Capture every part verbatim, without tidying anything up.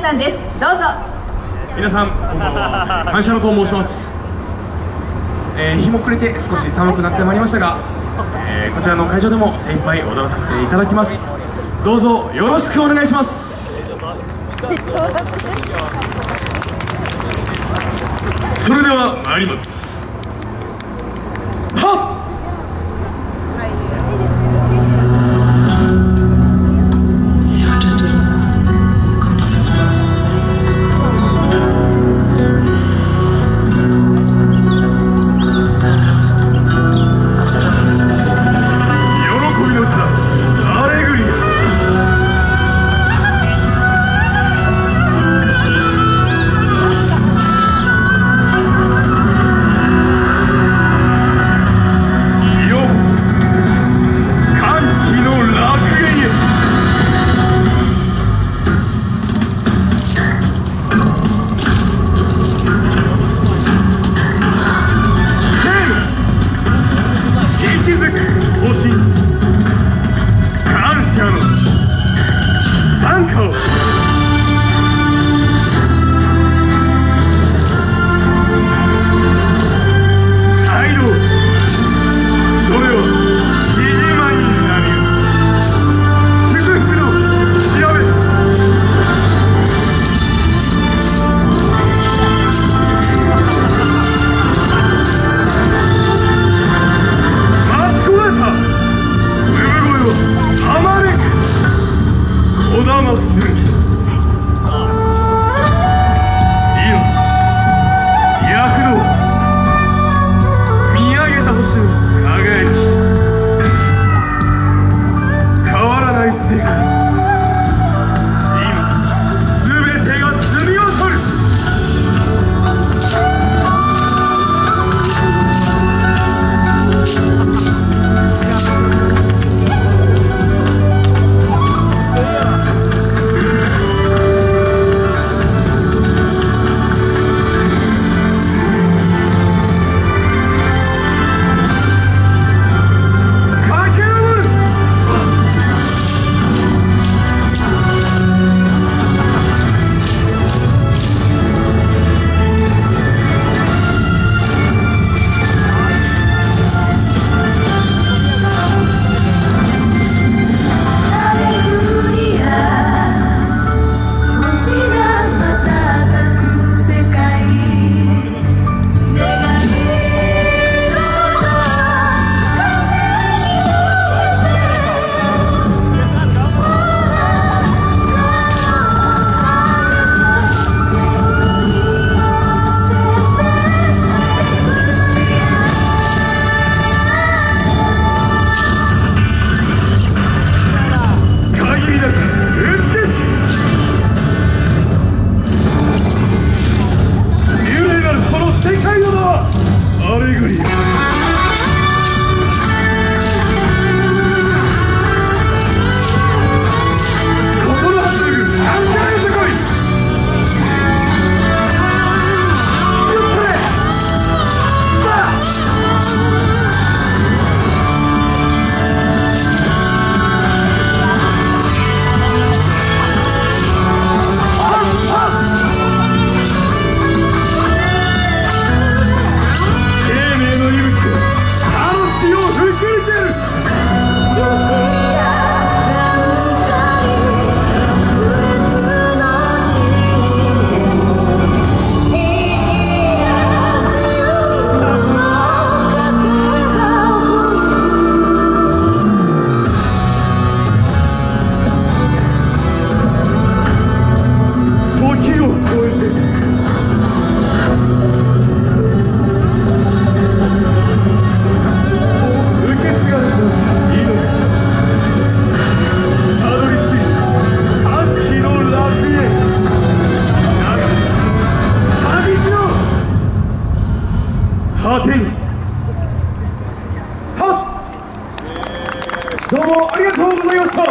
さんです。どうぞ。 皆さん、こんばんは。感謝のと申します。えー、日も暮れて少し寒くなってまいりましたが、えー、こちらの会場でも精一杯踊らさせていただきます。どうぞよろしくお願いします。それでは参ります。はっどうもありがとうございました。ありがとうございま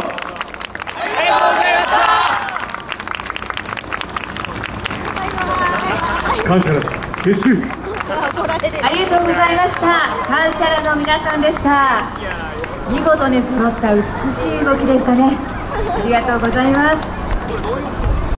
した。感謝の結集。 ありがとうございました。感謝らの皆さんでした。見事に揃った美しい動きでしたね。ありがとうございます。